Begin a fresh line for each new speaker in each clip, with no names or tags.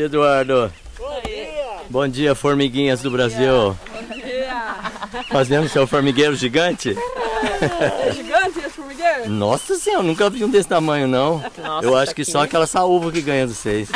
dia, Eduardo.
Bom dia.
Bom dia, formiguinhas do Brasil.
Bom dia.
Fazendo seu formigueiro gigante?
É gigante esse formigueiro?
Nossa senhora, eu nunca vi um desse tamanho, não.
Nossa,
eu acho que só aquela saúva que ganha dos seis.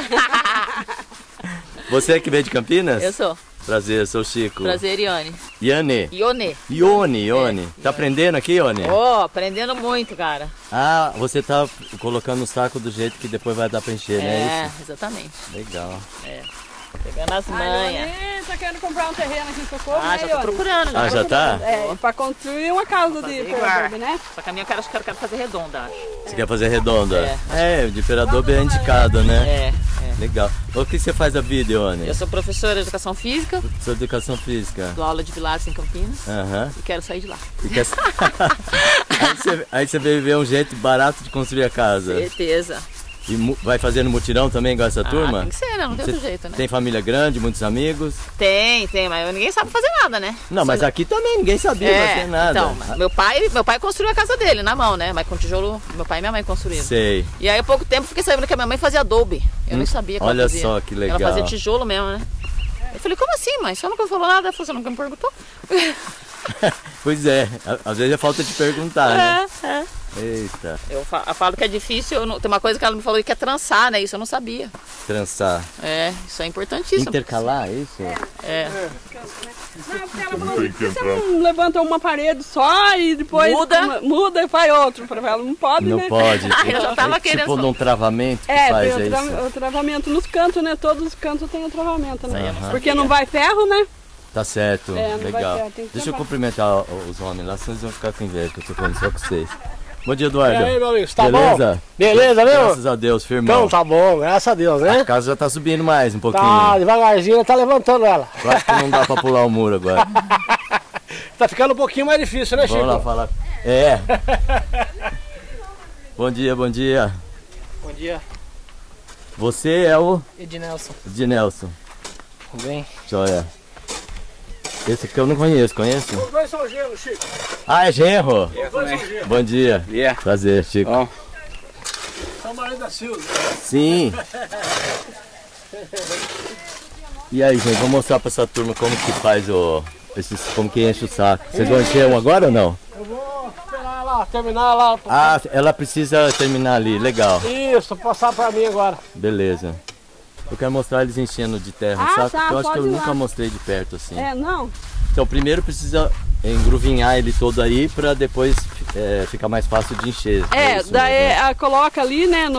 Você que veio de Campinas?
Eu sou.
Prazer, sou o Chico.
Prazer, Ione.
Ione. Ione. Tá aprendendo aqui, Ione?
Aprendendo muito, cara.
Ah, você tá colocando o saco do jeito que depois vai dar pra encher, né? Isso?
Exatamente.
Legal.
Pegando as manhas.
Ione tá querendo comprar um terreno aqui em Socorro,
Já
né,
tô
Ione?
procurando.
Ah, já tá?
É, pra construir uma casa de Imperador, né?
Só que a minha acho que eu quero fazer redonda, acho.
Você quer fazer redonda? De Imperador bem indicado, né? Legal. O que você faz da vida, Ione?
Eu sou professora de educação física,
Sou educação física.
dou aula de Pilates em Campinas
Aham.
e quero sair de lá.
E quer- aí você veio ver um jeito barato de construir a casa.
Certeza.
E vai fazendo mutirão também com essa turma?
Tem que ser, né? Não tem outro jeito, né?
Tem família grande, muitos amigos?
Tem, mas ninguém sabe fazer nada, né?
Não, mas aqui também ninguém sabia fazer nada.
Então, meu pai construiu a casa dele na mão, né? Mas com tijolo, meu pai e minha mãe construíram.
Sei.
E aí há pouco tempo fiquei sabendo que a minha mãe fazia adobe. Eu nem sabia que ela
Olha
fazia.
só que legal.
Ela fazia tijolo mesmo, né? Eu falei, como assim, mãe? Você nunca falou nada? Ela falou, você nunca me perguntou?
Pois é, às vezes é falta de perguntar, né?
É.
Eita,
Eu falo que é difícil, tem uma coisa que ela me falou que é trançar, né? Isso eu não sabia.
trançar.
Isso é importantíssimo.
Intercalar, é isso?
Não, porque ela falou, por que você não levanta uma parede só e depois muda e faz outro? Pra ela não pode,
Não
né?
pode.
Eu já tava
tipo
querendo.
num travamento que faz
tem
isso.
o travamento nos cantos, né? Todos os cantos tem o travamento, né?
Aham.
Porque não vai ferro, né?
Tá certo,
Não vai
legal.
ferro, tem que
Deixa eu
travar.
cumprimentar os homens lá, senão eles vão ficar com inveja que eu tô falando só com vocês. Bom dia, Eduardo.
E aí, meu amigo, tá
Beleza?
bom? Beleza, viu?
Graças a Deus, firmão.
Então tá bom, graças a Deus, né?
A casa já tá subindo mais um pouquinho.
Tá devagarzinho, tá levantando ela.
Eu acho que não dá pra pular o muro agora.
Tá ficando um pouquinho mais difícil, né, Chico?
Vamos lá falar. É. Bom dia, bom dia.
Bom dia,
Você é o
Ednelson.
Ednelson.
Tudo bem?
Joia. Esse aqui eu não conheço, conhece?
Os dois são gelo, Chico.
Ah, é genro.
Os dois são gelo.
Bom dia. Prazer, Chico.
São marido da Silvia.
Sim. E aí, gente, vou mostrar pra essa turma como que faz como que enche o saco. Vocês vão encher um agora ou não?
Eu vou esperar ela terminar lá.
Ah, ela precisa terminar ali, legal.
Isso, passar pra mim agora.
Beleza. Eu quero mostrar eles enchendo de terra o saco, porque eu acho que eu nunca mostrei de perto assim.
Não.
Então primeiro precisa engruvinhar ele todo aí pra depois ficar mais fácil de encher. Isso
daí
mesmo, né?
coloca ali, né,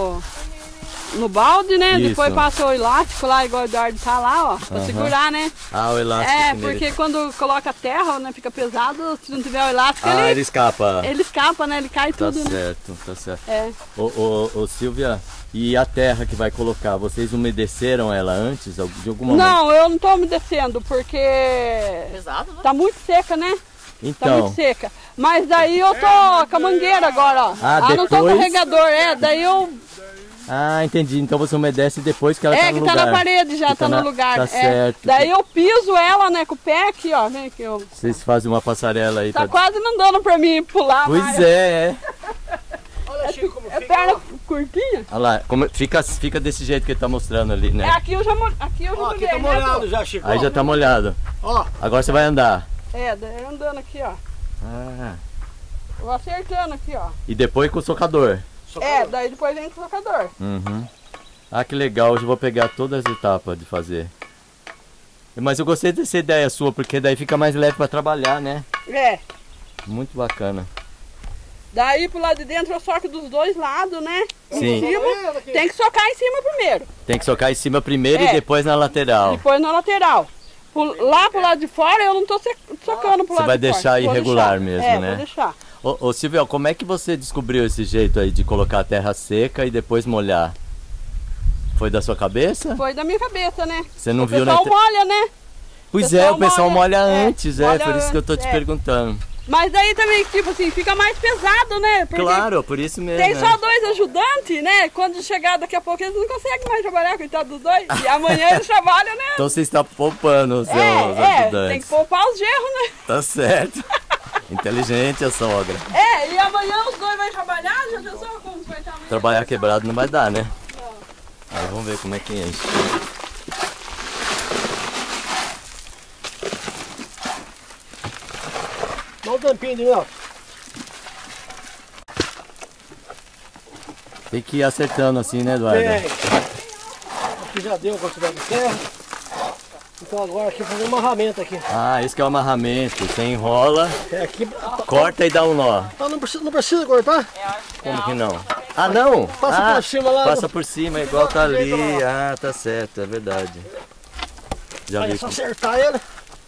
no balde, né?
Isso.
Depois passa o elástico lá, igual o Eduardo tá lá, ó, pra segurar, né?
Ah, o elástico primeiro.
Porque quando coloca terra, né, fica pesado, se não tiver o elástico,
ele escapa.
ele escapa, né? Ele cai
Tá
tudo, né?
certo, tá certo.
É.
Ô Silvia, e a terra que vai colocar, vocês umedeceram ela antes de alguma maneira?
Não, eu não tô umedecendo, porque
Pesado, né?
tá muito seca, né? Tá
Então,
muito seca. Mas daí eu tô com a mangueira agora, ó. Não tô com
depois-
carregador, daí eu...
ah, entendi. Então você umedece depois que ela tá no
que
lugar.
tá na parede já,
Que
tá no lugar.
Tá certo.
Daí eu piso ela, né, com o pé aqui, ó. Vem aqui, ó.
Vocês fazem uma passarela aí.
Tá quase não dando pra mim pular
Pois
mais.
é.
Olha, Chico, como
É
fica.
perna curtinha?
Olha lá, fica desse jeito que ele tá mostrando ali, né?
Aqui eu já molhei,
Aqui
né,
tá molhado
pô?
já, Chico.
Aí já tá molhado.
Ó,
Agora você vai andar.
Daí andando aqui, ó.
Ah,
Eu vou acertando aqui, ó.
e depois com o socador.
Daí depois vem com o socador.
Uhum. Ah, que legal. Hoje eu vou pegar todas as etapas de fazer. Mas eu gostei dessa ideia sua, porque daí fica mais leve pra trabalhar, né? Muito bacana.
Daí pro lado de dentro eu soco dos dois lados, né?
Sim.
Em cima. Tem que socar em cima primeiro.
Tem que socar em cima primeiro e depois na lateral.
Depois na lateral. Lá pro lado de fora eu não tô socando pro
Você
lado
vai
de fora.
deixar
Vou
irregular
deixar.
mesmo, né?
Vou deixar.
Ô Silvio, como é que você descobriu esse jeito aí de colocar a terra seca e depois molhar? Foi da sua cabeça?
Foi da minha cabeça, né?
Você não
O
viu na
pessoal molha, né?
Pois é, o pessoal molha
molha-
antes,
molha
por isso que eu tô te
antes,
perguntando.
Mas daí também, tipo assim, fica mais pesado, né? Porque
Claro, por isso mesmo.
tem
né?
só dois ajudantes, né? Quando chegar daqui a pouco eles não conseguem mais trabalhar, coitado dos dois. E amanhã eles trabalham, né?
Então você está poupando os seus
tem
ajudantes.
que poupar os gerros, né?
Tá certo. Inteligente a sogra.
E amanhã os dois vão trabalhar, já pensou como vai estar amanhã?
Trabalhar quebrado não vai dar, né? Aí vamos ver como é que enche.
Dá um tampinho de mel.
Tem que ir acertando assim, né, Eduardo?
Aqui já deu a quantidade de terra. Então agora aqui fazer um amarramento aqui.
Ah, esse que é o amarramento. Você enrola,
Aqui,
corta e dá um nó.
não precisa cortar?
Como que não? Ah, não?
Passa por cima lá.
Passa por cima, igual tá ali. Ah, tá certo, é verdade. Já
Aí
vi.
é só acertar ele.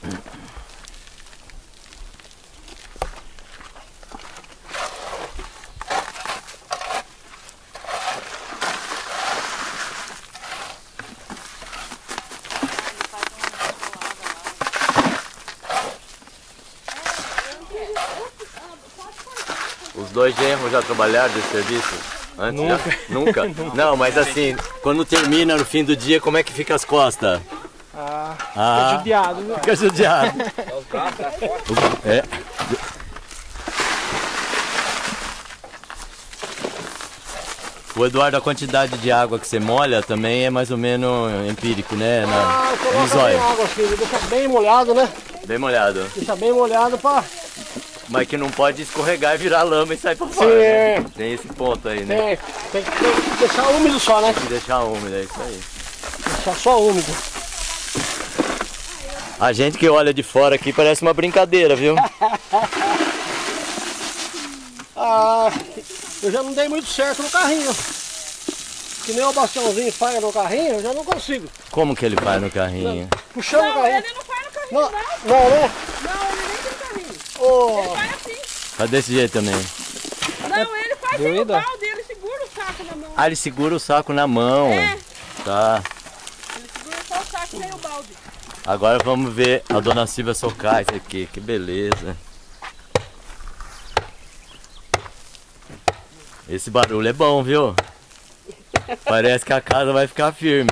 Os dois genros já trabalharam desse serviço? Antes? Nunca? Nunca? Não, mas assim, quando termina no fim do dia, como é que fica as costas?
Fica judiado, né?
Fica judiado. É. O Eduardo, a quantidade de água que você molha também é mais ou menos empírico, né? No zóio.
Água, filho, deixa bem molhado, né?
Bem molhado.
Deixa bem molhado pra...
Mas que não pode escorregar e virar lama e sair pra fora. Né? Tem esse ponto aí, né?
Tem que deixar úmido só, né?
Tem que deixar úmido, é isso aí.
Deixar só úmido.
A gente que olha de fora aqui parece uma brincadeira, viu?
Eu já não dei muito certo no carrinho. Que nem o Bastiãozinho faz no carrinho, eu já não consigo.
Como que ele faz no carrinho?
Puxando o carrinho.
Ele não faz no carrinho,
Não,
não.
né?
Não, ele nem tem carrinho.
Oh.
Ele faz assim.
Faz desse jeito também.
Não, ele faz sem o balde, ele segura o saco na mão.
Ah, ele segura o saco na mão.
É.
Tá.
Ele segura só o saco sem o balde.
Agora vamos ver a dona Silvia socar isso aqui. Que beleza. Esse barulho é bom, viu? Parece que a casa vai ficar firme.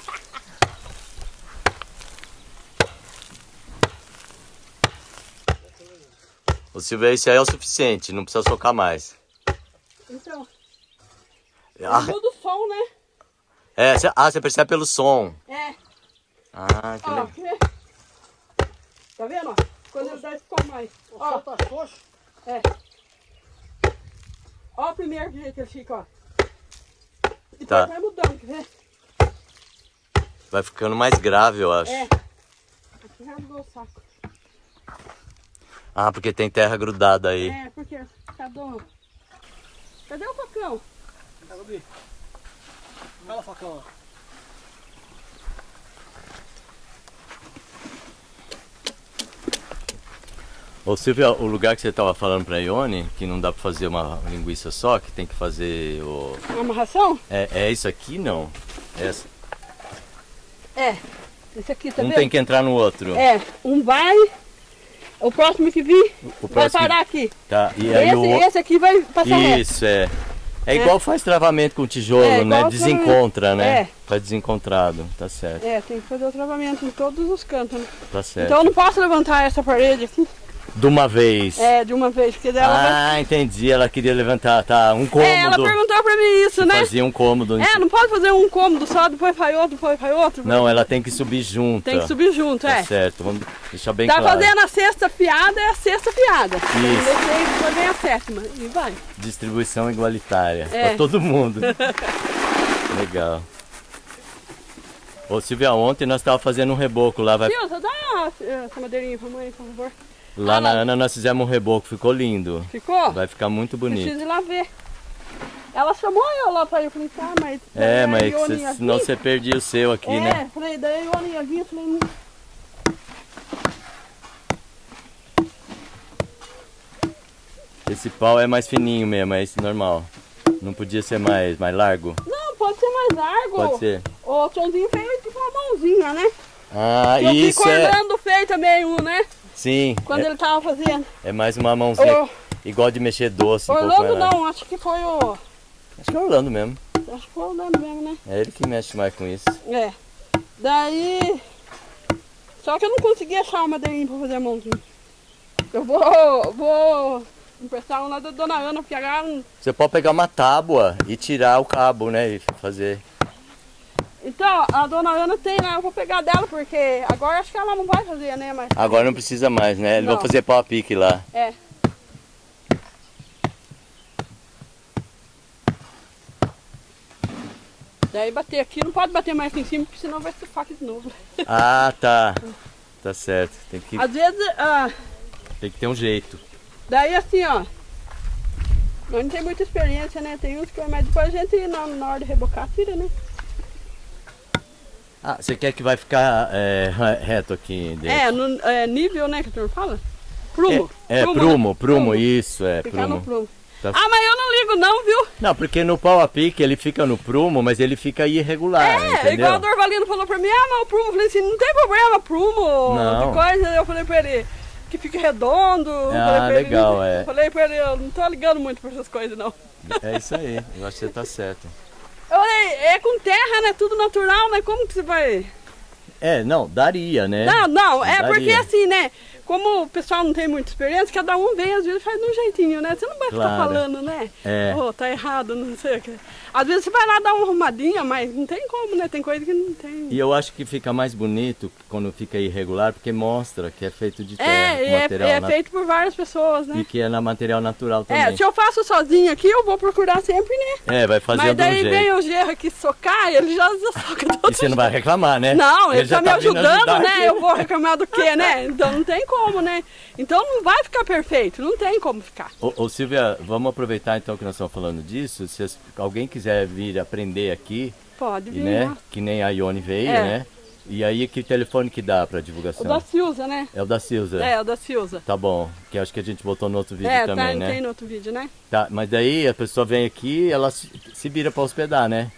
Ô Silvia, isso aí é o suficiente, não precisa socar mais.
Então,
Ah,
muda o som, né?
você percebe pelo som.
É.
Ah, que
Ó,
legal.
vê? Tá vendo, ó? Quando ele dá esse tom mais. Ó,
Tá xoxo.
é. Ó o primeiro jeito que ele fica, ó. Depois
Tá.
vai mudando, quer ver?
Vai ficando mais grave, eu acho.
É. Aqui rasgou o saco.
Ah, porque tem terra grudada aí.
É, porque cadê o facão?
Fala, facão.
Ô Silvia, o lugar que você estava falando pra Ione, que não dá pra fazer uma linguiça só, que tem que fazer o...
Uma amarração?
É isso aqui, não? Essa.
É. Esse aqui, tá
Um
vendo?
tem que entrar no outro.
É, um vai, o próximo que vir
O
vai
próximo
parar aqui.
Tá, e aí
Esse aqui vai passar reto.
Isso, é. É igual faz travamento com tijolo,
É,
né?
igual
Desencontra, né?
É.
Faz desencontrado, tá certo,
É, tem que fazer o travamento em todos os cantos, né?
tá certo.
Então eu não posso levantar essa parede aqui,
De uma vez.
de uma vez, porque dela vai...
Entendi. Ela queria levantar, tá, um cômodo.
ela perguntou pra mim isso, né?
Fazia um cômodo.
Não pode fazer um cômodo só, depois faz outro, depois faz outro.
Não, ela tem que subir junto.
Tem que subir junto,
Tá certo, vamos deixar bem
Tá
claro.
fazendo a sexta piada, é a sexta piada.
Isso.
Depois vem a sétima e vai.
Distribuição igualitária
É.
pra todo mundo. Legal. Ô Silvia, ontem nós estávamos fazendo um reboco lá.
Silvia, dá essa madeirinha pra mãe, por favor.
Lá na Ana nós fizemos um reboco, ficou lindo.
Ficou?
Vai ficar muito bonito.
Preciso ir lá ver. Ela chamou eu lá pra ir, eu falei, tá, mas...
Mas
daí a Ioninha
senão
vinha.
você perdia o seu aqui, né?
Falei, daí a Ioninha vinha, eu falei...
Esse pau é mais fininho mesmo, é esse normal. Não podia ser mais largo?
Não, pode ser mais largo.
Pode ser.
O Tonzinho fez tipo uma mãozinha, né?
Ah,
eu
isso
fico olhando feio também, né?
Sim.
Quando ele tava fazendo.
É mais uma mãozinha igual de mexer doce.
Orlando não, acho que foi o...
Acho que é Orlando mesmo.
Acho que foi o Orlando mesmo, né?
É ele que mexe mais com isso.
É. Daí... Só que eu não consegui achar uma madeirinha pra fazer a mãozinha. Eu vou emprestar um lá da Dona Ana, porque agora...
Você pode pegar uma tábua e tirar o cabo, né? E fazer.
Então, a dona Ana tem, né? Eu vou pegar dela, porque agora acho que ela não vai fazer, né? Mas...
Agora não precisa mais, né? Eles vão fazer pau a pique lá.
É. Daí bater aqui, não pode bater mais aqui em cima, porque senão vai estufar aqui de novo.
Ah, tá. Tá certo. Tem que
Às vezes,
ter um jeito.
daí assim, ó. Nós não tem muita experiência, né? Tem uns que mas depois a gente, na hora de rebocar, tira, né?
Ah, você quer que vai ficar reto aqui dentro?
Nível, né, que a turma fala? Prumo.
Prumo, isso,
Ficar no
prumo.
prumo.
Tá.
Ah, mas eu não ligo não, viu?
Não, porque no pau a pique ele fica no prumo, mas ele fica irregular, entendeu?
Igual o Dorvalino falou pra mim, mas o prumo, eu falei assim, não tem problema, prumo,
Não.
de coisa. Eu falei pra ele, que fica redondo.
Ah, legal,
Eu falei pra ele, eu não tô ligando muito pra essas coisas, não.
É isso aí, eu acho que você tá certo.
Eu falei, é com terra, né, tudo natural, né, como que você vai...
Não, daria, né?
Não,
Daria.
porque assim, né, como o pessoal não tem muita experiência, cada um vem, às vezes faz de um jeitinho, né? Você não vai ficar falando, né? Tá errado, não sei o que. Às vezes você vai lá dar uma arrumadinha, mas não tem como, né? Tem coisa que não tem.
E eu acho que fica mais bonito quando fica irregular, porque mostra que é feito de terra, com material
feito por várias pessoas, né?
E que é na material natural também.
Se eu faço sozinho aqui, eu vou procurar sempre, né?
Vai fazendo
mas daí
um jeito.
vem o Gerro aqui socar e ele já soca todo.
E você não vai reclamar, né?
Não, ele tá me ajudando, né?
Aqui.
Eu vou reclamar do quê, né? Então não tem como, né? Então não vai ficar perfeito, não tem como ficar.
Ô Silvia, vamos aproveitar então que nós estamos falando disso. Se alguém quiser vir aprender aqui,
pode vir,
né? Que nem a Ione veio, né? E aí que telefone que dá para divulgação?
O da Silza, né?
É o da Silza?
É, o da Silza.
Tá bom, que acho que a gente botou no outro vídeo também, né?
Tem no outro vídeo, né?
Tá, mas daí a pessoa vem aqui e ela se vira para hospedar, né?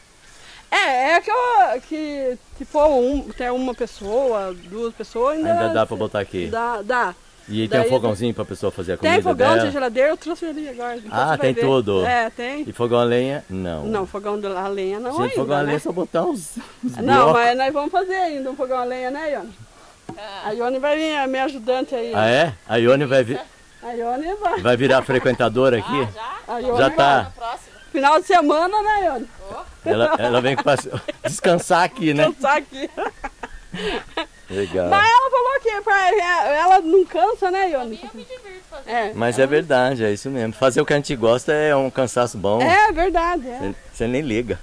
Que tipo, até uma pessoa, duas pessoas
ainda dá para botar aqui?
Dá.
E tem um fogãozinho para a pessoa fazer a comida
dela? Tem fogão,
dela?
tem geladeira, eu trouxe ali agora.
Tem tudo?
Tem.
E fogão a lenha? Não.
Não, fogão a lenha não.
Gente, fogão a lenha é só botar uns
não, mas nós vamos fazer ainda um fogão a lenha, né, Ione? A Ione vai vir, a minha ajudante aí.
Ah, é? A Ione vai vir.
A Ione vai.
Virar frequentadora aqui?
Já
tá.
Final de semana, né, Ione?
Ela vem descansar aqui, né?
Descansar aqui.
Legal.
Mas ela falou que ela não cansa, né, Ione?
Eu me divirto fazendo.
Mas é verdade, é isso mesmo. Fazer o que a gente gosta é um cansaço bom.
É verdade.
Você nem liga.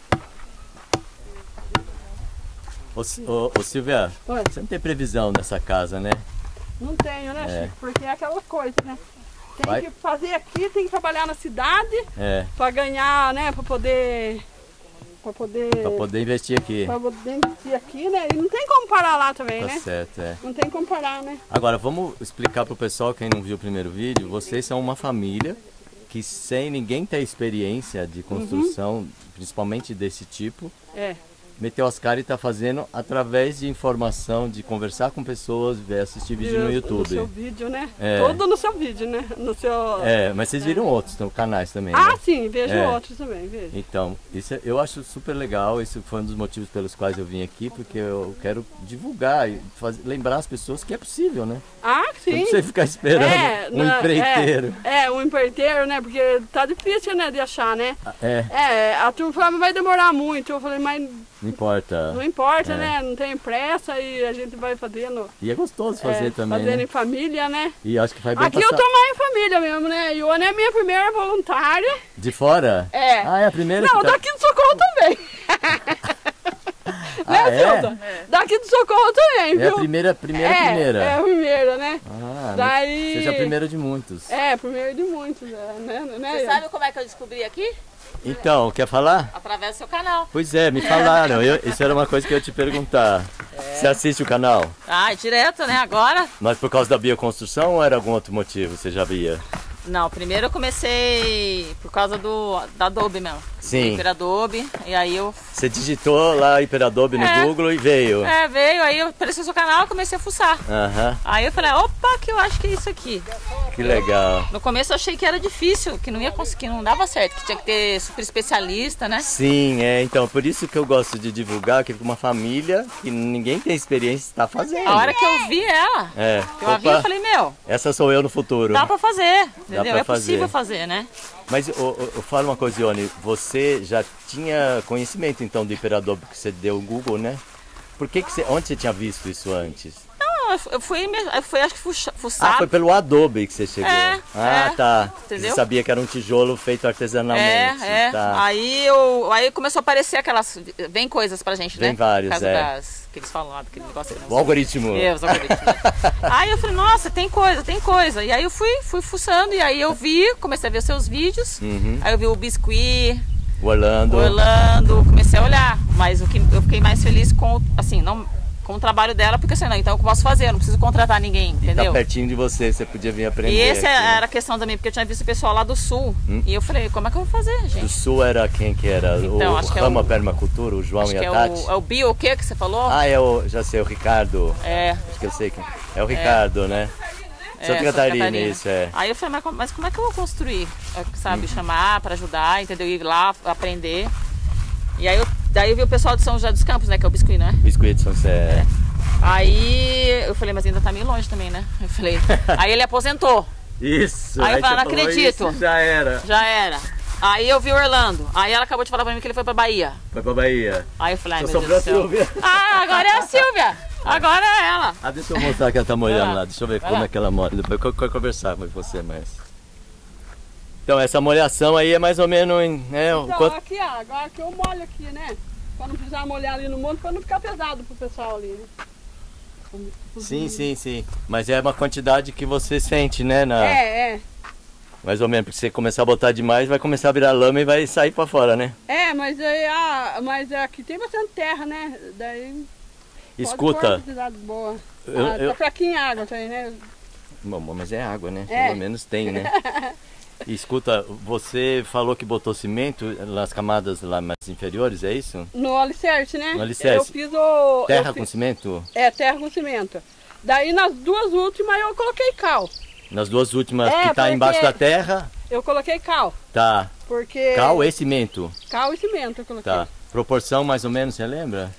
Ô Silvia, você não tem previsão nessa casa, né?
Não tenho, né, Chico? Porque é aquela coisa, né? Tem que fazer aqui, tem que trabalhar na cidade para ganhar, né? Para poder
investir aqui.
Para poder investir aqui, né? E não tem como parar lá também, né?
Tá certo,
Não tem como parar, né?
Agora, vamos explicar pro pessoal, quem não viu o primeiro vídeo, vocês são uma família que sem ninguém ter experiência de construção, principalmente desse tipo, meteu as caras e está fazendo através de informação, de conversar com pessoas, assistir vídeo no YouTube.
No seu vídeo, né? Tudo no seu vídeo, né? No seu...
mas vocês viram outros canais também,
né?
Ah,
sim, vejo outros também, vejo.
Então, isso eu acho super legal, esse foi um dos motivos pelos quais eu vim aqui, porque eu quero divulgar e lembrar as pessoas que é possível, né?
Ah, sim.
Não precisa ficar esperando um empreiteiro.
Um empreiteiro, né? Porque tá difícil, né, de achar, né? A turma vai demorar muito, eu falei, mas...
Não importa.
Não importa, né? Não tem pressa e a gente vai fazendo.
E é gostoso fazer também,
fazendo em família, né?
E acho que vai bem
aqui passar... eu tô mais em família mesmo, né? Ione é a minha primeira voluntária.
De fora?
É
a primeira?
Não, daqui do Socorro também. Né, daqui do Socorro também, viu?
É a primeira?
É a primeira, né?
Daí... Seja a primeira de muitos.
Primeira de muitos, né?
Você sabe como é que eu descobri aqui?
Então, quer falar?
Através do seu canal.
Pois é, me falaram. Isso era uma coisa que eu ia te perguntar. Você assiste o canal?
Direto, né? Agora.
Mas por causa da bioconstrução ou era algum outro motivo? Você já via?
Não, primeiro eu comecei por causa da Adobe mesmo.
Sim.
Hiperadobe, e aí eu...
Você digitou lá Hiperadobe no Google e veio?
Veio, aí apareceu o seu canal e comecei a fuçar. Aí eu falei, opa, que eu acho que é isso aqui.
Que legal.
No começo eu achei que era difícil, que não ia conseguir, não dava certo, que tinha que ter super especialista, né?
Sim, então, por isso que eu gosto de divulgar, que uma família que ninguém tem experiência está fazendo.
A hora que eu vi ela, eu vi, eu falei, meu...
Essa sou eu no futuro.
Dá pra fazer, entendeu?
Dá pra
é possível fazer, né?
Mas eu falo uma coisa, Ione, você já tinha conhecimento então do HiperAdobe, porque você deu o Google, né? Onde você tinha visto isso antes?
Não, eu fui acho que fuçar.
Ah, foi pelo Adobe que você chegou. Tá. Entendeu? Você sabia que era um tijolo feito artesanalmente. Tá.
Aí começou a aparecer aquelas... Vem coisas pra gente, né?
Vem vários,
que eles falam lá, daquele negócio.
O algoritmo.
Os algoritmos. Aí eu falei, nossa, tem coisa. E aí eu fui fuçando, e aí eu comecei a ver seus vídeos. Aí eu vi o Biscuit,
o Orlando,
comecei a olhar. Mas eu fiquei mais feliz com, assim, não... com o trabalho dela, porque assim, não, então eu posso fazer, eu não preciso contratar ninguém, entendeu?
E tá pertinho de você podia vir aprender.
E essa
aqui,
era a questão também, porque eu tinha visto o pessoal lá do sul, e eu falei, como é que eu vou fazer, gente?
Do sul era quem que era?
Então, acho que é
Rama Permacultura, o João e a Tati?
É o Bio, o que você falou?
Ah, já sei, o Ricardo. Acho que eu sei quem. É o Ricardo, né? Santa Catarina, isso é.
Aí eu falei, mas como é que eu vou construir? Sabe, chamar pra ajudar, entendeu? Ir lá, aprender. E aí daí eu vi o pessoal de São José dos Campos, né? Que é o Biscuit, né?
Biscuit de São José.
Aí eu falei, mas ainda tá meio longe também, né? Eu falei, aí ele aposentou.
Isso.
Aí eu falei, não acredito.
Isso, já era.
Aí eu vi o Orlando. Aí ela acabou de falar pra mim que ele foi pra Bahia.
Foi pra Bahia.
Aí eu falei, ai,
meu Deus do céu. Silvia.
Agora é a Silvia. Agora é ela.
Deixa eu mostrar que ela tá molhando lá. Deixa eu ver como é que ela molha. Depois eu quero conversar com você, mas... Então, essa molhação aí é mais ou menos...
Aqui, agora que eu molho aqui, né? Pra não precisar molhar ali no monte, pra não ficar pesado pro pessoal ali, né?
Sim. Mas é uma quantidade que você sente, né? Mais ou menos, porque se você começar a botar demais, vai começar a virar lama e vai sair pra fora, né?
Mas aqui tem bastante terra, né? Daí...
Escuta.
Boa. Tá fraquinha a água também, né?
Mas é água, né? Pelo menos tem, né? E escuta, você falou que botou cimento nas camadas lá mais inferiores, é isso?
No alicerce, né?
No alicerce.
Eu fiz o...
Terra com cimento?
Terra com cimento. Daí nas duas últimas eu coloquei cal.
Nas duas últimas que tá embaixo da terra?
Eu coloquei cal.
Tá.
Porque...
Cal e cimento?
Cal e cimento eu coloquei.
Tá. Proporção mais ou menos, você lembra?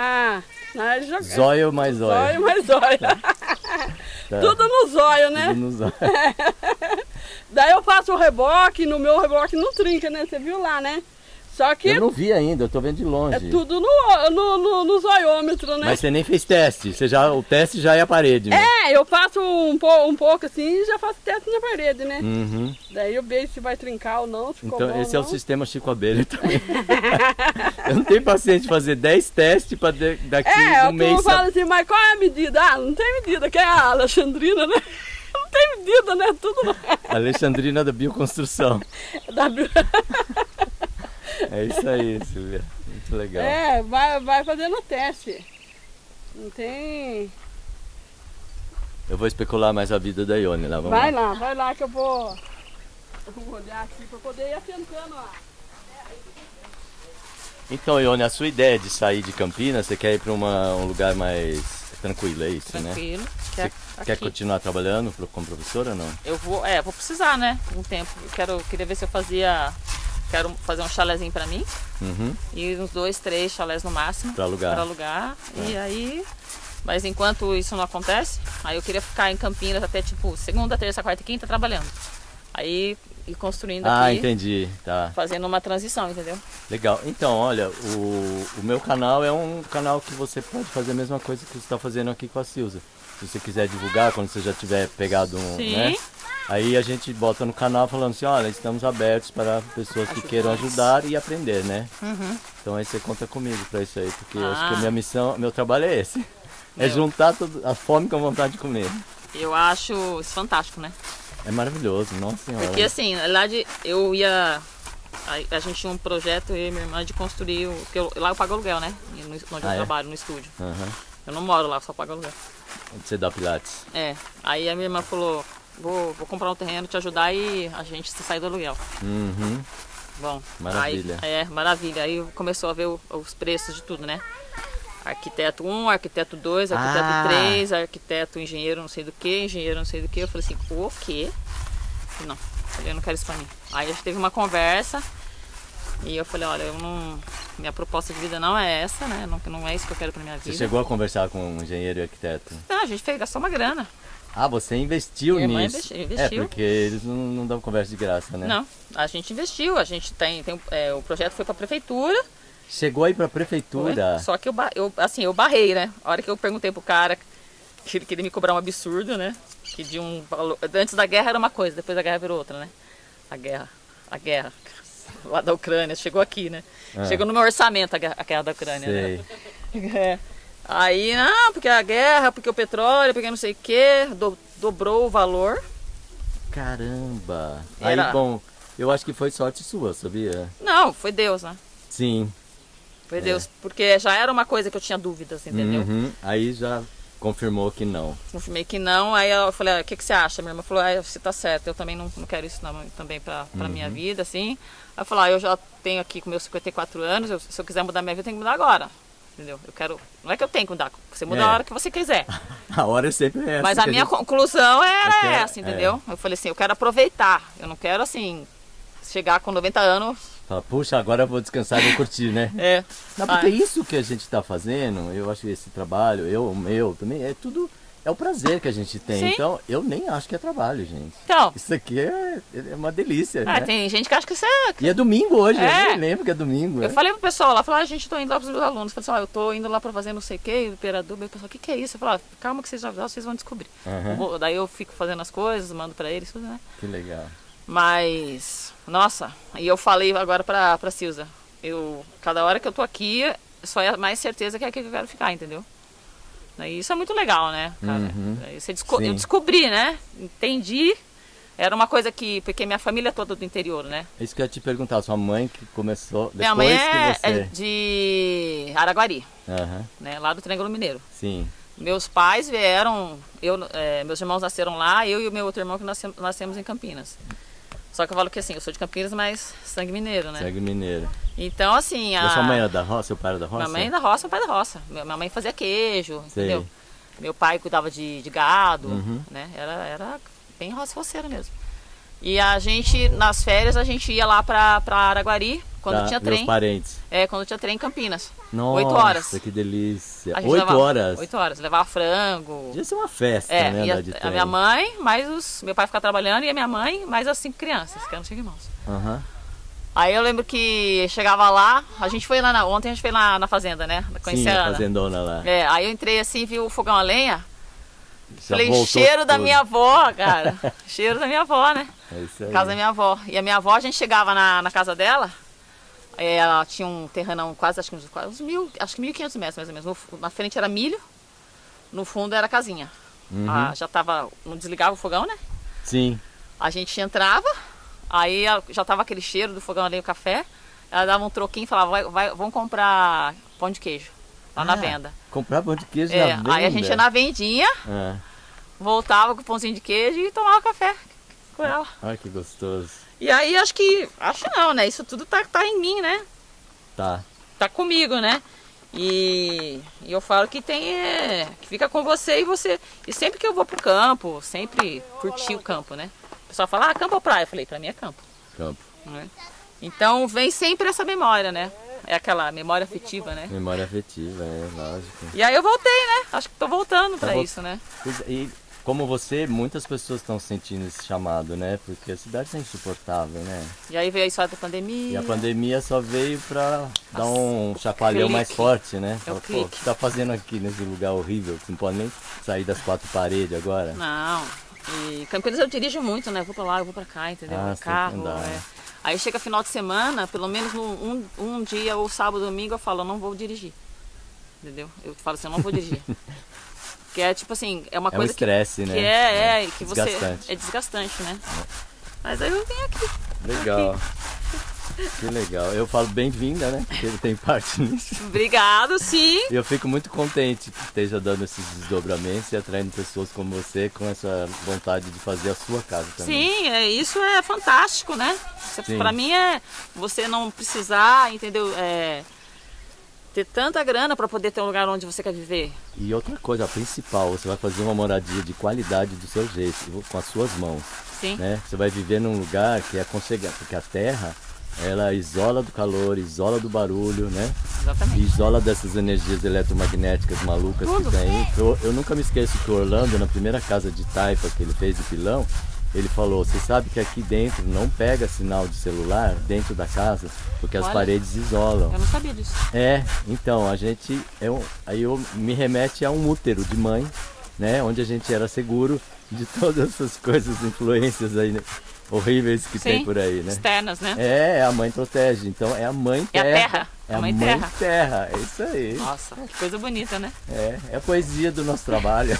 Zóio
mais zóio.
Zóio mais zóio. Tá. Tudo no zóio, né?
Tudo no zóio.
Daí eu faço o reboque, no meu reboque não trinca, né? Você viu lá, né? Só que...
Eu não vi ainda, eu tô vendo de longe.
É tudo no zoiômetro, né?
Mas você nem fez teste, o teste já é a parede, né?
Eu faço um pouco assim e já faço teste na parede, né? Daí eu vejo se vai trincar ou não, se ficou bom
esse é o sistema Chico Abelha também. Eu não tenho paciência de fazer 10 testes para daqui um mês...
Tu fala assim, mas qual é a medida? Não tem medida, que é a Alexandrina, né? Não tem medida, né? Tudo...
Alexandrina da Bioconstrução. É isso aí, Silvia. Muito legal.
Vai fazendo o teste. Não tem...
Eu vou especular mais a vida da Ione lá.
Vai lá que eu vou olhar aqui para poder ir assentando lá.
Então, Ione, a sua ideia de sair de Campinas, você quer ir para um lugar mais tranquilo, é isso,
tranquilo,
né? Você quer continuar trabalhando como professora ou não?
Eu vou precisar, né? Um tempo. Queria ver se eu quero fazer um chalezinho para mim. E uns 2, 3 chalés no máximo.
Para alugar.
E aí... Mas enquanto isso não acontece, aí eu queria ficar em Campinas até tipo segunda, terça, quarta e quinta trabalhando. Aí ir construindo aqui.
Entendi. Tá.
Fazendo uma transição, entendeu?
Legal. Então, olha, o meu canal é um canal que você pode fazer a mesma coisa que você está fazendo aqui com a Silza. Se você quiser divulgar, quando você já tiver pegado né? Aí a gente bota no canal falando assim, olha, estamos abertos para pessoas que queiram ajudar e aprender, né? Então aí você conta comigo para isso aí, porque eu acho que a minha missão, meu trabalho é esse. É juntar a fome com a vontade de comer. Eu
acho isso fantástico, né?
É maravilhoso, nossa senhora.
Porque assim, a gente tinha um projeto, eu e minha irmã, de construir, lá eu pago aluguel, né? Onde eu trabalho, no estúdio. Eu não moro lá, só pago aluguel.
Onde você dá pilates?
Aí a minha irmã falou, vou comprar um terreno, te ajudar e a gente sair do aluguel. Bom,
maravilha.
Maravilha. Aí começou a ver os preços de tudo, né? Arquiteto 1, arquiteto 2, arquiteto 3, arquiteto engenheiro não sei do que, engenheiro não sei do que. Eu falei assim, o quê? Não, eu não quero isso pra mim. Aí a gente teve uma conversa e eu falei, olha, minha proposta de vida não é essa, né? Não é isso que eu quero pra minha vida.
Você chegou a conversar com um engenheiro e arquiteto?
Não, a gente gastou uma grana.
Ah, você investiu
Minha irmã
nisso.
investiu.
É, porque eles não dão conversa de graça, né?
Não, a gente investiu, a gente o projeto foi pra prefeitura.
Chegou aí pra prefeitura.
Só que eu barrei, né? A hora que eu perguntei pro cara que ele queria me cobrar um absurdo, né? Que de um valor. Antes da guerra era uma coisa, depois da guerra virou outra, né? A guerra lá da Ucrânia, chegou aqui, né? Chegou no meu orçamento a guerra da Ucrânia,
Sei.
né? Aí, não, porque a guerra, porque o petróleo, porque não sei o quê, dobrou o valor.
Caramba!
Era...
Aí, bom, eu acho que foi sorte sua, sabia?
Não, foi Deus, né?
Sim.
Foi Deus, porque já era uma coisa que eu tinha dúvidas, entendeu?
Uhum. Aí já confirmou que não.
Confirmei que não, aí eu falei, o que você acha? Minha irmã falou, você tá certo, eu também não quero isso não, também pra minha vida, assim. Aí eu falei, eu já tenho aqui com meus 54 anos, se eu quiser mudar minha vida, eu tenho que mudar agora. Entendeu? Eu quero. Não é que eu tenho que mudar, você muda a hora que você quiser.
A hora é sempre essa.
Mas a minha conclusão era essa, entendeu? Eu falei assim, eu quero aproveitar. Eu não quero assim, chegar com 90 anos.
Fala, puxa, agora eu vou descansar e vou curtir, né? Não, porque isso que a gente está fazendo, eu acho que esse trabalho, o meu também, é tudo. É o prazer que a gente tem.
Sim.
Então, eu nem acho que é trabalho, gente.
Então,
isso aqui é uma delícia, né?
Tem gente que acha que isso é...
E é domingo hoje, eu nem lembro que é domingo.
Eu falei pro pessoal lá, falei, gente, tô indo lá pros meus alunos. Eu falei assim, eu tô indo lá pra fazer não sei o que, operador. O pessoal, o que é isso? Eu falei, calma que vocês vão descobrir. Daí eu fico fazendo as coisas, mando pra eles, tudo, né?
Que legal.
Mas, nossa, e eu falei agora pra Silza, cada hora que eu tô aqui, só é mais certeza que é aqui que eu quero ficar, entendeu? Isso é muito legal, né, cara? Eu descobri, né? Entendi. Era uma coisa porque minha família é toda do interior, né?
É isso que eu ia te perguntar, sua mãe que começou depois
minha mãe
que você...
é de Araguari, né? Lá do Triângulo Mineiro.
Sim.
Meus pais vieram, meus irmãos nasceram lá, eu e o meu outro irmão que nascemos em Campinas. Só que eu falo que assim, eu sou de Campinas, mas sangue mineiro, né?
Sangue mineiro.
Então, assim...
A sua mãe era da roça? Seu pai era da roça?
Minha mãe é da roça, meu pai é da roça. Minha mãe fazia queijo, entendeu? Meu pai cuidava de gado, né? Era bem roceiro mesmo. E a gente, nas férias, a gente ia lá pra Araguari, quando tinha trem.
Meus parentes.
Quando tinha trem em Campinas.
Nossa,
8 horas.
Que delícia.
8
horas?
8 horas. Levava frango.
Devia ser uma festa, né?
A minha mãe, mais meu pai ficava trabalhando, e a minha mãe, mais as 5 crianças, que eram 5 irmãos. Aí eu lembro que chegava lá, ontem a gente foi lá na fazenda, né? Conhecer a
fazendona lá.
Aí eu entrei assim, vi o fogão a lenha.
Já
falei, cheiro da minha avó, cara. Cheiro da minha avó, né?
É isso aí.
Casa da minha avó. E a minha avó, a gente chegava na casa dela, ela tinha um terrenão quase, acho que uns 1.500 metros mais ou menos. Na frente era milho, no fundo era casinha. Já tava, não desligava o fogão, né?
Sim.
A gente entrava, aí já tava aquele cheiro do fogão ali, o café. Ela dava um troquinho e falava, vamos comprar pão de queijo lá na venda.
Comprar pão de queijo na venda?
Aí a gente ia na vendinha, voltava com o pãozinho de queijo e tomava café com ela.
Ai, que gostoso.
E aí acho não, né? Isso tudo tá em mim, né? Tá comigo, né? E eu falo que que fica com você. E sempre que eu vou pro campo, sempre curti o campo, né? O pessoal fala, campo ou praia? Eu falei, pra mim é campo.
Campo.
Né? Então vem sempre essa memória, né? É aquela memória afetiva, né?
Memória afetiva, lógico.
E aí eu voltei, né? Acho que tô voltando pra isso, né?
E como você, muitas pessoas estão sentindo esse chamado, né? Porque a cidade tá insuportável, né?
E aí veio a história da pandemia.
E a pandemia só veio pra dar um chacoalhão mais forte, né?
O
que você tá fazendo aqui nesse lugar horrível? Você não pode nem sair das 4 paredes agora?
Não. E Campinas eu dirijo muito, né? Eu vou pra lá, eu vou pra cá, entendeu? Carro, Aí chega final de semana, pelo menos um dia, ou sábado, domingo, eu falo, eu não vou dirigir. Entendeu? Eu falo assim, eu não vou dirigir. Que é tipo assim, é uma coisa
um estresse, né?
Que desgastante. É desgastante, né? Mas aí eu venho aqui.
Legal. Que legal. Eu falo bem-vinda, né? Porque ele tem parte nisso.
Obrigado, sim.
E eu fico muito contente que esteja dando esses desdobramentos e atraindo pessoas como você com essa vontade de fazer a sua casa também.
Sim, isso é fantástico, né? Pra mim é você não precisar, entendeu? Ter tanta grana para poder ter um lugar onde você quer viver.
E outra coisa, a principal, você vai fazer uma moradia de qualidade do seu jeito, com as suas mãos.
Sim.
Né? Você vai viver num lugar que é aconchegante, porque a terra Ela isola do calor, isola do barulho, né?
Exatamente.
Isola dessas energias eletromagnéticas malucas que tem. Eu nunca me esqueço que o Orlando, na primeira casa de taipa que ele fez de pilão, ele falou, você sabe que aqui dentro não pega sinal de celular dentro da casa, porque as paredes isolam.
Eu não sabia disso.
Então, a gente, aí eu me remete a um útero de mãe, né? Onde a gente era seguro de todas essas coisas, influências aí, né? Horríveis que tem por aí, né?
Externas, né?
A mãe protege, então é a mãe terra.
É a terra.
É a mãe terra, é isso aí.
Nossa, que coisa bonita, né?
É a poesia do nosso trabalho.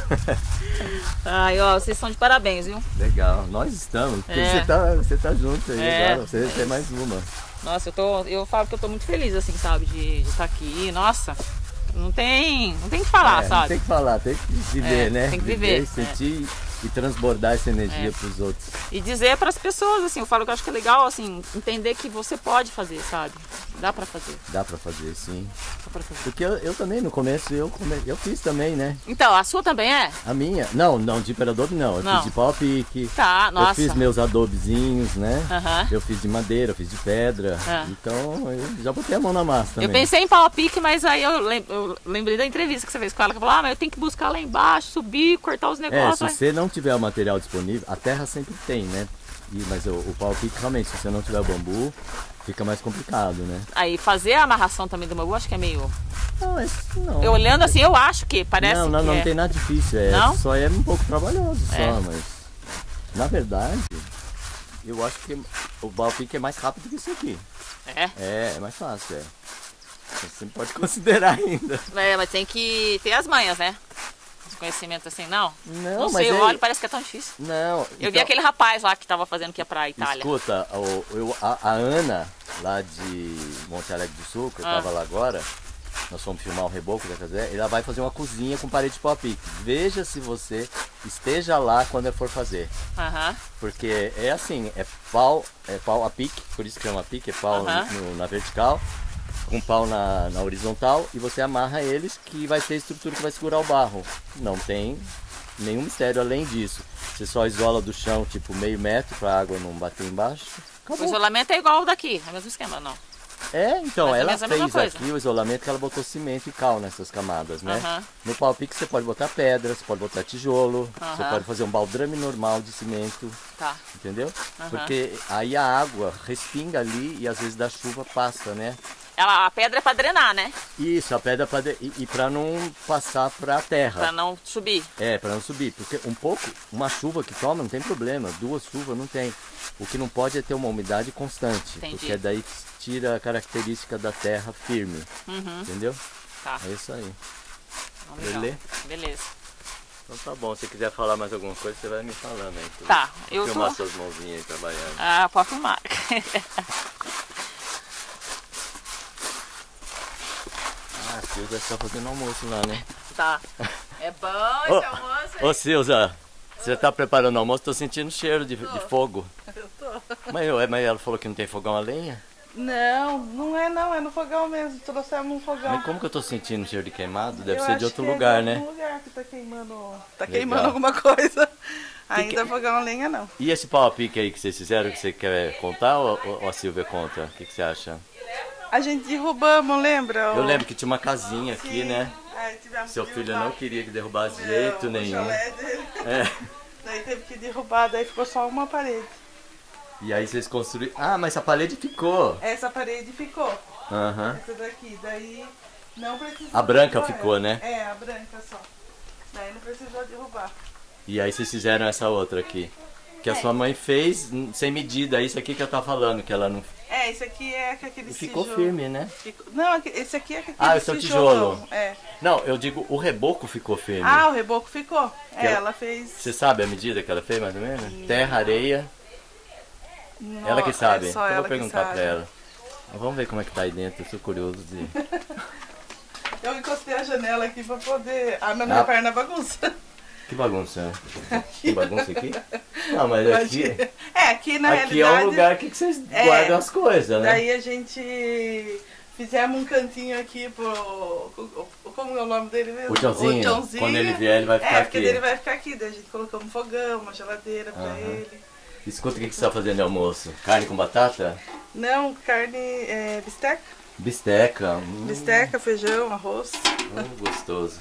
Ai, ó, vocês são de parabéns, viu?
Legal, nós estamos. Você tá junto aí agora, você tem mais uma.
Nossa, eu falo que eu tô muito feliz, assim, sabe, de estar aqui. Nossa, não tem que falar, sabe?
Não tem que falar, tem que viver, né?
Tem que viver.
Sentir e transbordar essa energia para os outros.
E dizer para as pessoas, assim, eu falo que eu acho que é legal, assim, entender que você pode fazer, sabe? Dá para fazer.
Dá para fazer, sim.
Dá pra fazer.
Porque eu também, no começo, eu fiz também, né?
Então, a sua também é?
A minha? Não, de Adobe não. Eu fiz de pau a pique.
Tá, nossa.
Eu fiz meus adobezinhos, né?
Uhum.
Eu fiz de madeira, eu fiz de pedra. Então, eu já botei a mão na massa também.
Eu pensei em pau a pique, mas aí eu lembrei da entrevista que você fez com ela, que falou, mas eu tenho que buscar lá embaixo, subir, cortar os negócios.
Se você não tiver o material disponível, a terra sempre tem, né? Mas o pau a pique, realmente, se você não tiver o bambu, fica mais complicado, né?
Aí fazer a amarração também do bambu, acho que é meio...
Não.
Eu olhando assim, eu acho que parece que
não tem nada difícil. Só é um pouco trabalhoso, mas... Na verdade, eu acho que o pau a pique é mais rápido que isso aqui. É mais fácil, Você pode considerar ainda.
Mas tem que ter as manhas, né? Conhecimento assim, não sei,
mas
eu olho, parece que é tão difícil.
Não.
Eu vi aquele rapaz lá que tava fazendo que ia pra Itália.
Escuta, a Ana, lá de Monte Alegre do Sul, que eu tava lá agora, nós fomos filmar o reboco da casa, ela vai fazer uma cozinha com parede de pau a pique. Veja se você esteja lá quando ela for fazer. Porque é assim, é pau a pique, por isso que chama pique, é pau na vertical, com pau na horizontal, e você amarra eles, que vai ter estrutura que vai segurar o barro. Não tem nenhum mistério além disso. Você só isola do chão, tipo meio metro, para a água não bater embaixo. Acabou.
O isolamento é igual ao daqui, é o mesmo esquema, não?
Então, ela fez aqui o isolamento que ela botou cimento e cal nessas camadas, né? No pau a pique você pode botar pedra, você pode botar tijolo, você pode fazer um baldrame normal de cimento, entendeu? Porque aí a água respinga ali e às vezes da chuva passa, né?
A pedra é para drenar, né?
Isso, a pedra e para não passar para a terra.
Para não subir.
Para não subir, porque uma chuva que toma não tem problema, 2 chuvas não tem. O que não pode é ter uma umidade constante, porque daí tira a característica da terra firme, entendeu? É isso aí. Beleza? Então tá bom, se quiser falar mais alguma coisa, você vai me falando aí.
Tá, eu
filmar suas mãozinhas aí trabalhando.
Pode filmar.
A Silza está fazendo almoço lá, né?
Tá. É bom esse almoço aí.
Ô Silza, você tá preparando o almoço? Tô sentindo cheiro de fogo.
Eu tô.
Mas ela falou que não tem fogão a lenha?
Não é no fogão mesmo, trouxemos um fogão.
Mas como que eu tô sentindo cheiro de queimado? Deve ser de outro lugar, né?
É de algum lugar que tá queimando. Tá queimando alguma coisa. Ainda fogão a lenha não.
E esse pau a pique aí que vocês fizeram, que você quer contar ou a Silvia conta? O que você acha?
A gente derrubamos, lembra?
Eu lembro que tinha uma casinha aqui, né? Seu filho não queria que derrubasse de jeito nenhum.
O chalé dele. Daí teve que derrubar, daí ficou só uma parede.
E aí vocês construíram... mas a parede ficou.
Essa parede ficou. Essa daqui, daí não precisou.
A branca ficou, né?
A branca só. Daí não precisou derrubar.
E aí vocês fizeram essa outra aqui. Que a sua mãe fez sem medida, isso aqui que eu tava falando, que ela não...
Isso aqui é com aquele
tijolo. Ficou firme, né?
Não, esse aqui é com aquele
esse é o tijolo. Não, eu digo, o reboco ficou firme.
O reboco ficou. Ela fez...
Você sabe a medida que ela fez, mais ou menos? Terra, areia... Ela que sabe, então eu vou perguntar pra ela. Vamos ver como é que tá aí dentro, eu sou curioso de...
Eu encostei a janela aqui pra poder... minha perna bagunça.
Que bagunça? Tem bagunça aqui? Não, mas aqui...
aqui na realidade...
Aqui é o lugar que vocês guardam as coisas, né?
Daí a gente... Fizemos um cantinho aqui pro... Como é o nome dele mesmo?
O Tchãozinho. Quando ele vier, ele vai ficar aqui.
Porque ele vai ficar aqui. Daí a gente colocou um fogão, uma geladeira pra ele.
Escuta, o que você está fazendo de almoço? Carne com batata?
Não, carne bisteca.
Bisteca.
Bisteca, feijão, arroz.
Gostoso.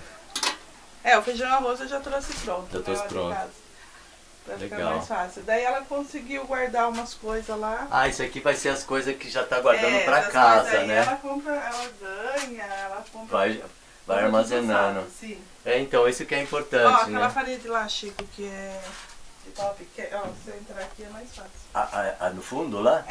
O feijão e arroz eu já trouxe pronto.
Já trouxe pronto.
Pra ficar mais fácil. Daí ela conseguiu guardar umas coisas lá.
Ah, isso aqui vai ser as coisas que já tá guardando pra casa, né?
Ela compra, ela ganha, ela compra.
Vai armazenando.
Sim.
Então isso que é importante,
ó, aquela
né?
parede lá, Chico, que é de top, se você entrar aqui é mais fácil.
A no fundo lá?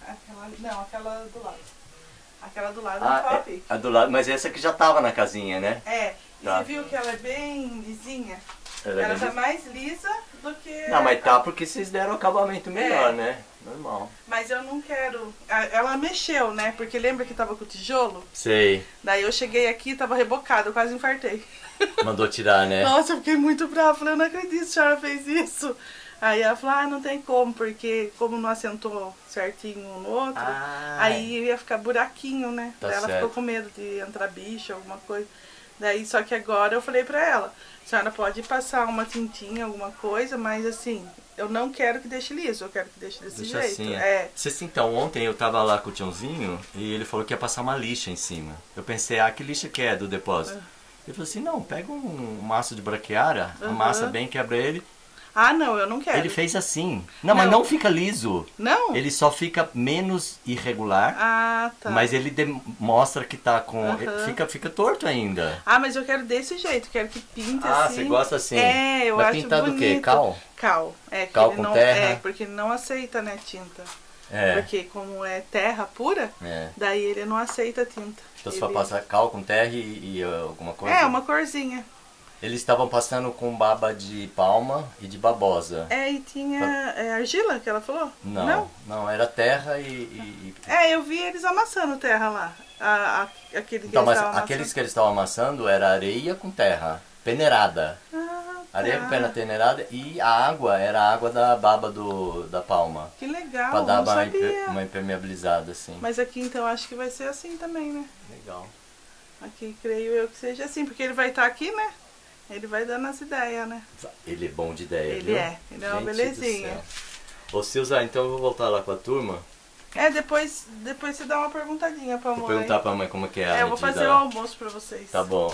Aquela do lado. Aquela do lado é top.
A do lado, mas essa que já tava na casinha, né?
Você viu que ela é bem lisinha? Ela tá mais lisa do que...
Não, mas tá porque vocês deram o acabamento melhor, né? Normal.
Mas eu não quero... Ela mexeu, né? Porque lembra que tava com o tijolo?
Sei.
Daí eu cheguei aqui, tava rebocado, eu quase infartei.
Mandou tirar, né?
Nossa, eu fiquei muito brava. Falei, eu não acredito que a senhora fez isso. Aí ela falou, não tem como, porque como não assentou certinho um no outro, aí ia ficar buraquinho, né?
Tá
Daí ela ficou com medo de entrar bicho, alguma coisa. Daí, só que agora eu falei pra ela, a senhora pode passar uma tintinha, alguma coisa, mas assim, eu não quero que deixe liso, eu quero que deixe desse jeito.
Assim, então, ontem eu tava lá com o Tiãozinho e ele falou que ia passar uma lixa em cima. Eu pensei, que lixa que é do depósito? Ele falou assim, não, pega um maço de braquiária, amassa bem, quebra ele.
Não, eu não quero.
Ele fez assim. Não, mas não fica liso.
Não?
Ele só fica menos irregular.
Tá.
Mas ele mostra que tá com... Fica torto ainda.
Mas eu quero desse jeito, quero que pinte assim.
Você gosta assim?
Eu
vai
acho
pintar
bonito.
Do quê? Cal?
Cal.
Cal com terra?
Porque ele não aceita, né, tinta. Porque como é terra pura, daí ele não aceita tinta.
Então você vai passar cal com terra e alguma coisa?
Uma corzinha.
Eles estavam passando com baba de palma e de babosa.
E tinha argila que ela falou?
Não, era terra e...
eu vi eles amassando terra lá.
Aqueles que eles estavam amassando era areia com terra, peneirada. Areia com terra peneirada e a água era a água da baba da palma.
Que legal,
pra dar
sabia.
uma impermeabilizada, assim.
Mas aqui então acho que vai ser assim também, né?
Legal.
Aqui creio eu que seja assim, porque ele vai estar aqui, né? Ele vai dando as ideias, né?
Ele é bom de ideia,
Ele é uma belezinha.
Ô Silza, então eu vou voltar lá com a turma.
Depois você dá uma perguntadinha pra mãe.
Vou perguntar pra mãe como é que é a medida.
Eu vou fazer o almoço pra vocês.
Tá bom.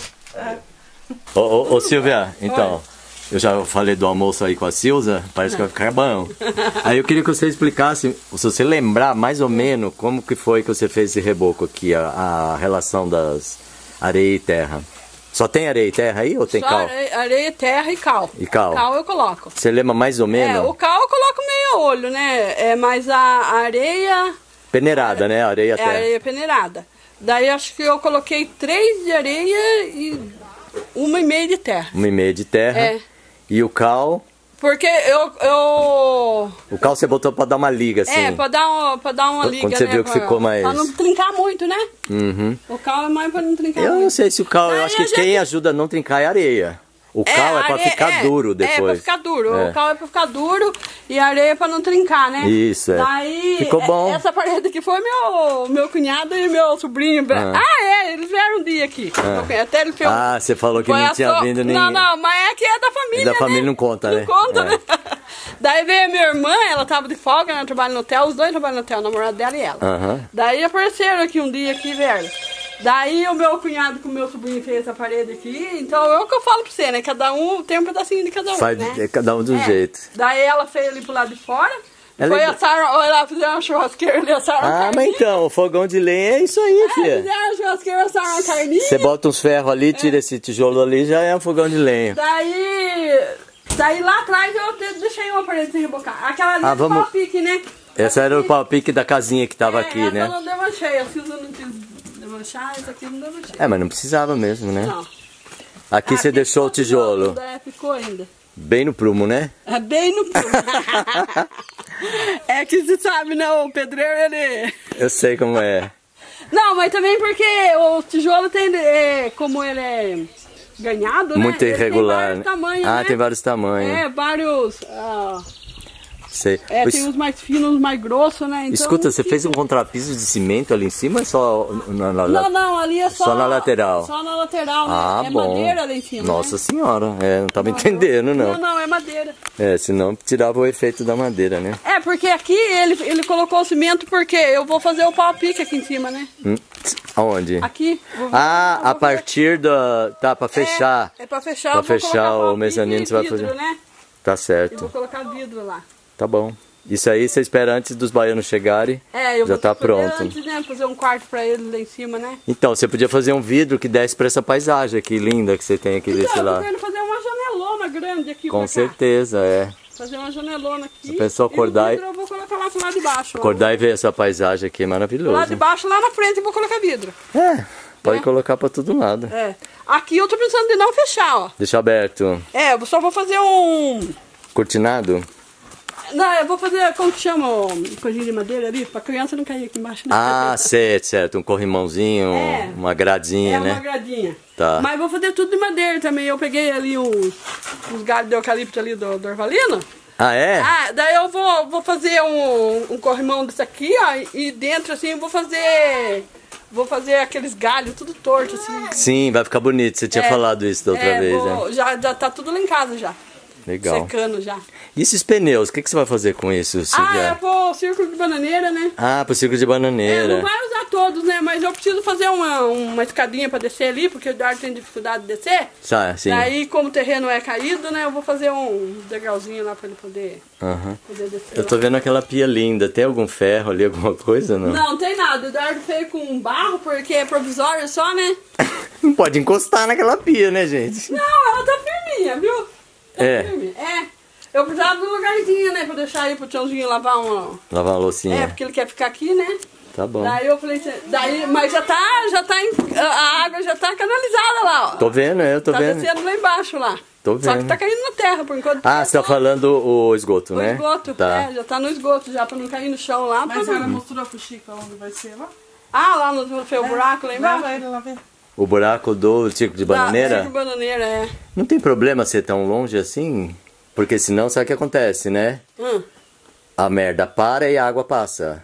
Ô Silvia, então, eu já falei do almoço aí com a Silza, parece que vai ficar bom. Aí eu queria que você explicasse, se você lembrar mais ou menos como que foi que você fez esse reboco aqui, a relação das areia e terra. Só tem areia e terra aí ou tem cal?
Areia, terra e cal.
E cal?
Cal eu coloco.
Você lembra mais ou menos?
O cal eu coloco meio a olho, né? Mas a areia...
Peneirada, né? Areia terra.
Areia peneirada. Daí acho que eu coloquei 3 de areia e 1,5 de terra.
1,5 de terra. E o cal...
Porque
O cal você botou pra dar uma liga, assim.
Pra dar uma liga,
quando você viu que ficou mais...
Pra não trincar muito, né? O cal é mais pra não trincar muito.
Eu não sei se o cal... Eu acho que quem ajuda a não trincar é a areia. O cal é pra ficar duro depois.
Pra ficar duro. O cal é pra ficar duro e a areia é pra não trincar, né?
Isso,
Daí,
ficou bom.
Essa parede aqui foi meu cunhado e meu sobrinho. Eles vieram um dia aqui. Até ele fez
você falou que não tinha vindo ninguém.
Não, mas é que é da família,
da família não conta, né?
Não conta, né? Daí veio a minha irmã, ela tava de folga, ela trabalha no hotel, os dois trabalham no hotel, o namorado dela e ela. Daí apareceram aqui um dia aqui, velho. Daí o meu cunhado com o meu sobrinho fez essa parede aqui, então é o que eu falo pra você, né? Cada um tem um pedacinho de cada um,
faz,
né?
Cada um de um jeito.
Daí ela fez ali pro lado de fora, ela fizeram uma churrasqueira ali, assaram uma carninha.
Mas então, o fogão de lenha é isso aí, filha.
Fizeram uma churrasqueira, assaram uma carninha.
Você bota uns ferros ali, tira esse tijolo ali, já é um fogão de lenha.
Daí lá atrás eu deixei uma parede sem rebocar. Aquela ali do pau-pique, né?
Essa era o pau-pique da casinha que tava aqui, né?
Essa não demanchei, a Silza não quis demanchar, essa aqui não demanchei.
Mas não precisava mesmo, né?
Não.
Aqui você deixou o tijolo.
Ficou ainda.
Bem no prumo, né?
Bem no prumo. É que você sabe, né? O pedreiro, ele...
Eu sei como é.
Não, mas também porque o tijolo tem... como ele é ganhado, né?
Muito irregular.
Tem vários tamanhos, né?
Tem vários tamanhos.
Vários...
Sei.
Tem uns mais finos, uns mais grossos, né? Então,
escuta, você fez um contrapiso de cimento ali em cima ou só
Não, ali é
só na lateral?
Só na lateral, né?
Ah,
é
bom.
madeira ali em cima.
Nossa senhora, não tava entendendo, não.
Não, é madeira.
Senão tirava o efeito da madeira, né?
Porque aqui ele colocou o cimento porque eu vou fazer o pau a pique aqui em cima, né?
Aonde?
Aqui.
A partir da... Tá, pra fechar.
É pra fechar.
Pra fechar o mezanino, você vai
vidro,
fazer.
Né?
Tá certo.
Eu vou colocar vidro lá.
Tá bom. Isso aí você espera antes dos baianos chegarem.
Eu
já
vou
tá pronto.
Antes, né? Fazer um quarto pra eles lá em cima, né?
Então, você podia fazer um vidro que desse pra essa paisagem aqui linda que você tem aqui desse lado.
Eu tô querendo fazer uma janelona grande aqui.
Com certeza,
Fazer uma janelona aqui.
Se a pessoa acordar
eu vou colocar lá pro lado de baixo.
Acordar e ver essa paisagem aqui é maravilhoso.
Lá de baixo, lá na frente eu vou colocar vidro.
Pode colocar pra todo lado.
Aqui eu tô pensando de não fechar, ó.
Deixa aberto.
Eu só vou fazer um...
Cortinado?
Não, eu vou fazer, como que chama, coisinha de madeira ali, pra criança não cair aqui embaixo.
Né? Certo. Um corrimãozinho, uma gradinha, né?
Uma gradinha.
Tá.
Mas vou fazer tudo de madeira também. Eu peguei ali uns galhos de eucalipto ali do orvalino. Daí eu vou fazer um corrimão desse aqui, ó, e dentro assim eu vou fazer aqueles galhos tudo torto assim.
Sim, vai ficar bonito. Você tinha falado isso da outra vez, né?
Já tá tudo lá em casa já.
Legal.
Secando já.
E esses pneus, o que você vai fazer com isso?
Eu vou círculo de bananeira, né?
Pro círculo de bananeira.
Não vai usar todos, né? Mas eu preciso fazer uma escadinha pra descer ali, porque o Eduardo tem dificuldade de descer.
Sim.
Daí, como o terreno é caído, né? Eu vou fazer um degrauzinho lá pra ele poder descer.
Eu tô vendo aquela pia linda. Tem algum ferro ali, alguma coisa, não?
Não tem nada. O Eduardo fez com barro, porque é provisório só, né?
Não pode encostar naquela pia, né, gente?
Não, ela tá firminha, viu? Firme. Eu precisava de um lugarzinho, né? Pra deixar aí pro tiozinho lavar uma
loucinha.
porque ele quer ficar aqui, né?
Tá bom.
Daí eu falei, mas a água já tá canalizada lá, ó.
Tô vendo, eu tô vendo.
Tá descendo lá embaixo lá.
Tô vendo.
Só que tá caindo na terra por enquanto.
Você tá falando o esgoto, né?
O esgoto, já tá no esgoto já, pra não cair no chão lá.
Mas ela mostrou pro Chico onde vai ser lá?
Lá no buraco lá embaixo?
Leva ele lá ver.
O buraco do círculo de bananeira?
Círculo de bananeira,
Não tem problema ser tão longe assim? Porque senão, sabe o que acontece, né? A merda para e a água passa.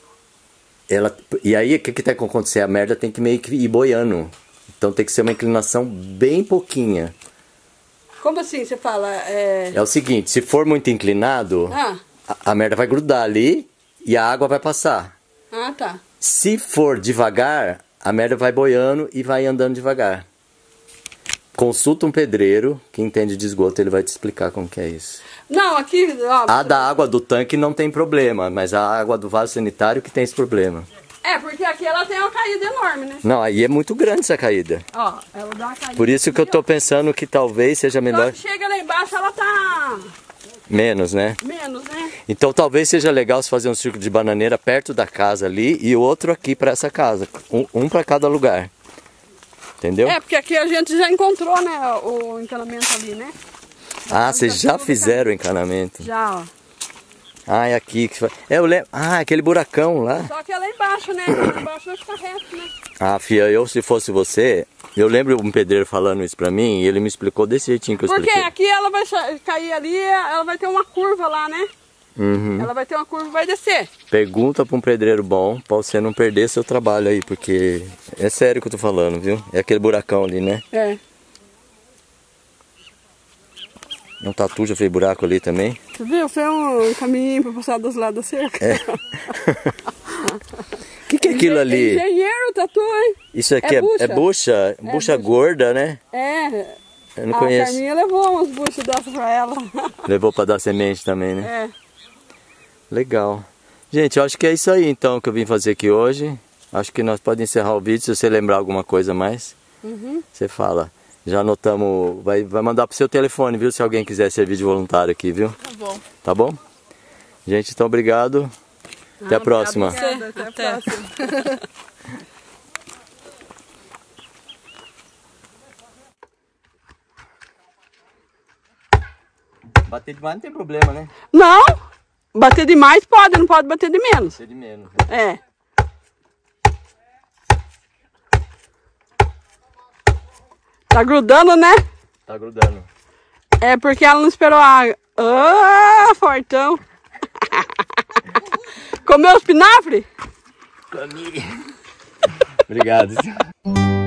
E aí, o que tem que acontecer? A merda tem que meio que ir boiando. Então tem que ser uma inclinação bem pouquinha.
Como assim você fala?
É o seguinte, se for muito inclinado, a merda vai grudar ali e a água vai passar.
Tá.
Se for devagar, a merda vai boiando e vai andando devagar. Consulta um pedreiro que entende de esgoto, ele vai te explicar como que é isso.
Não, aqui...
A da água do tanque não tem problema, mas a água do vaso sanitário que tem esse problema.
Porque aqui ela tem uma caída enorme, né?
Não, aí é muito grande essa caída.
Ela dá uma caída.
Por isso que eu tô pensando que talvez seja melhor...
Chega lá embaixo, ela tá...
Menos, né?
Menos, né?
Então talvez seja legal se fazer um círculo de bananeira perto da casa ali e outro aqui para essa casa. Um para cada lugar. Entendeu?
Porque aqui a gente já encontrou, né, o encanamento ali, né?
Vocês já fizeram o encanamento?
Já, ó.
É aqui que eu lembro. Aquele buracão lá.
Só que é lá embaixo, né? Lá embaixo vai ficar reto, né?
Fia, se fosse você, eu lembro um pedreiro falando isso pra mim e ele me explicou desse jeitinho que eu expliquei.
Porque aqui ela vai cair ali, ela vai ter uma curva lá, né? Ela vai ter uma curva e vai descer.
Pergunta pra um pedreiro bom pra você não perder seu trabalho aí, porque é sério que eu tô falando, viu? É aquele buracão ali, né? Um tatu já fez buraco ali também.
Você viu? Foi um caminho pra passar dos lados da cerca.
O que é aquilo ali?
Engenheiro tatu, hein?
Isso aqui é bucha? Bucha gorda, né? Eu não conheço.
A Carminha levou umas buchas dessas pra ela.
Levou pra dar semente também, né? Legal. Gente, eu acho que é isso aí então que eu vim fazer aqui hoje. Acho que nós podemos encerrar o vídeo. Se você lembrar alguma coisa a mais, você fala. Já anotamos, vai mandar pro seu telefone, viu? Se alguém quiser servir de voluntário aqui, viu?
Tá bom.
Tá bom? Gente, então obrigado. Até a próxima.
Até a próxima.
Bater demais não tem problema, né?
Não! Bater demais pode, não pode bater de menos.
Bater de menos.
Tá grudando, né?
Tá grudando.
Porque ela não esperou a água. Fortão. Comeu espinafre?
Comi. Obrigado.